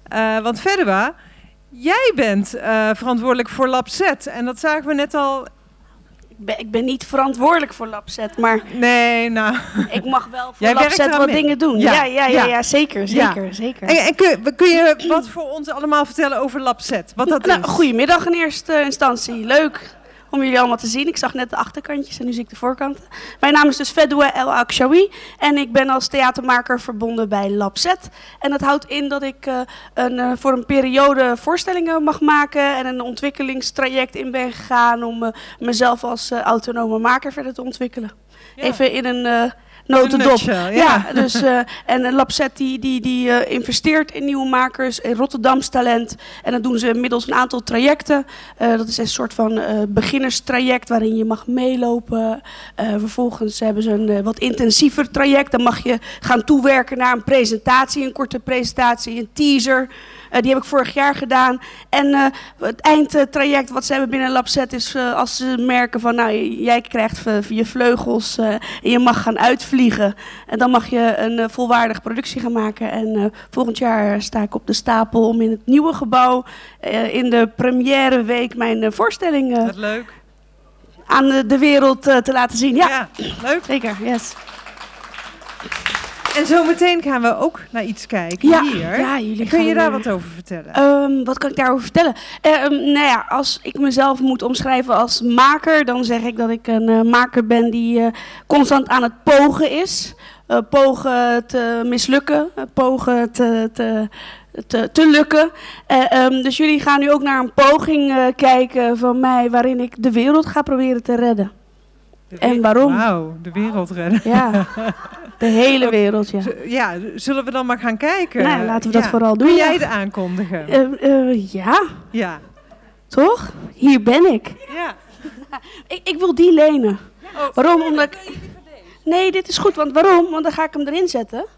Want Fedwa, jij bent verantwoordelijk voor LabZ. En dat zagen we net al. Ik ben niet verantwoordelijk voor LabZ, maar nee, nou. Ik mag wel voor LabZ wat dingen doen. Ja, zeker. En kun je wat voor ons allemaal vertellen over LabZ? Wat dat is? Goedemiddag in eerste instantie. Leuk om jullie allemaal te zien. Ik zag net de achterkantjes en nu zie ik de voorkanten. Mijn naam is dus Fedwa El Akshawi en ik ben als theatermaker verbonden bij LabZ. En dat houdt in dat ik voor een periode voorstellingen mag maken en een ontwikkelingstraject in ben gegaan om mezelf als autonome maker verder te ontwikkelen. Ja. Even in een notendop. Ja, dus en LabZ die investeert in nieuwe makers, in Rotterdams talent. En dat doen ze middels een aantal trajecten. Dat is een soort van beginnerstraject waarin je mag meelopen. Vervolgens hebben ze een wat intensiever traject. Dan mag je gaan toewerken naar een presentatie, een korte presentatie, een teaser. Die heb ik vorig jaar gedaan. En het eindtraject wat ze hebben binnen LabZ is als ze merken van nou, jij krijgt je vleugels en je mag gaan uitvliegen. En dan mag je een volwaardige productie gaan maken. En volgend jaar sta ik op de stapel om in het nieuwe gebouw in de première week mijn voorstelling aan de wereld te laten zien. Ja, leuk. Zeker, yes. En zometeen gaan we ook naar iets kijken hier. Ja, jullie kun je daar wat over vertellen? Wat kan ik daarover vertellen? Nou ja, als ik mezelf moet omschrijven als maker, dan zeg ik dat ik een maker ben die constant aan het pogen is. Pogen te mislukken, pogen te lukken. Dus jullie gaan nu ook naar een poging kijken van mij waarin ik de wereld ga proberen te redden. En waarom? Wauw, de wereld redden. Ja, de hele wereld, ja. Ja, zullen we dan maar gaan kijken? Nou, laten we dat vooral doen. Kun jij het aankondigen? Ja. Ja. Toch? Hier ben ik. Ja. Ik wil die lenen. Waarom? Omdat ik... Nee, dit is goed. Want waarom? Want dan ga ik hem erin zetten.